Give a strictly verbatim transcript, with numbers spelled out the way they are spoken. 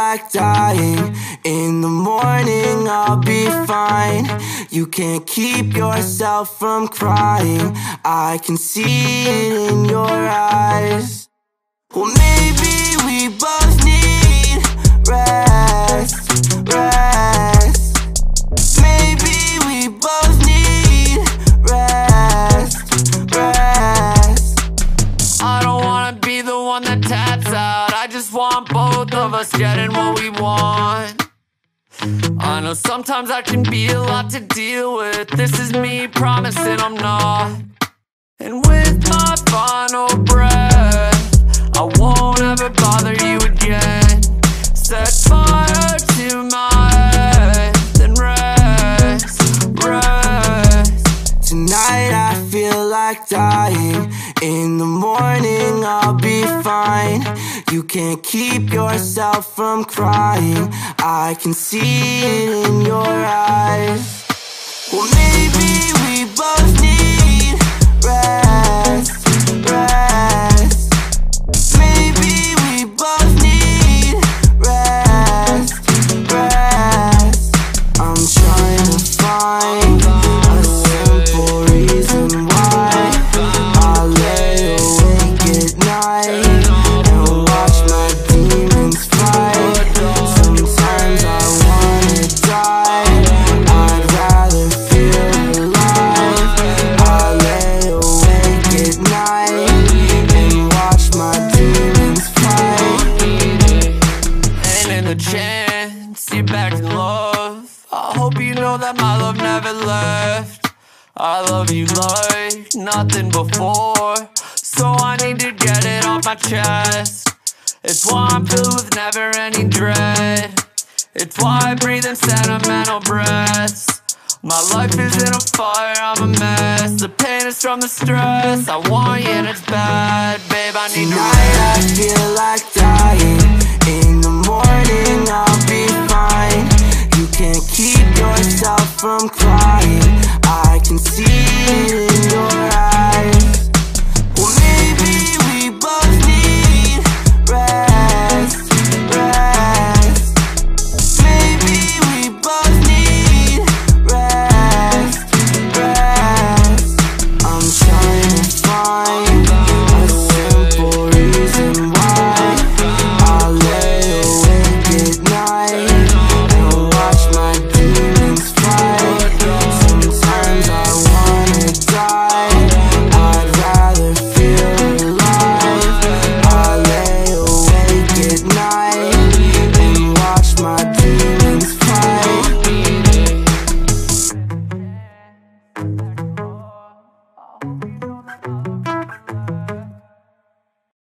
like dying. In the morning I'll be fine. You can't keep yourself from crying. I can see it in your eyes. Well, maybe we both need rest, rest. Maybe we both need rest, rest. I don't wanna be the one that taps out. I just want both of us getting what we want. I know sometimes I can be a lot to deal with. This is me promising I'm not. And with my final breath, I won't ever bother you again. Set fire to my head, then rest, rest. Tonight I feel like dying. In the morning I'll be fine. You can't keep yourself from crying. I can see it in your eyes. Well, maybe we both need rest, rest. Maybe we both need rest, rest. I'm trying to find a simple reason why I lay awake at night and watch my demons fight. Sometimes I wanna die, I'd rather feel alive. I lay awake at night and watch my demons fight. And in the chance you're back in love, I hope you know that my love never left. I love you like nothing before, so I need to get it off my chest. It's why I'm filled with never-ending dread. It's why I breathe in sentimental breaths. My life is in a fire, I'm a mess. The pain is from the stress. I want you and it's bad, babe, I need to Tonight I rest. feel like dying. In the morning